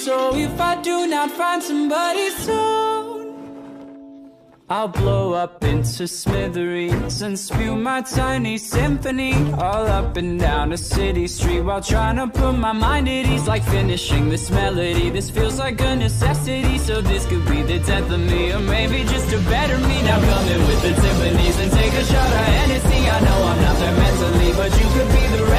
So if I do not find somebody soon, I'll blow up into smithereens and spew my tiny symphony all up and down a city street, while trying to put my mind at ease, like finishing this melody. This feels like a necessity, so this could be the death of me, or maybe just a better me. Now come in with the timpanis and take a shot of Hennessy. I know I'm not there mentally, but you could be the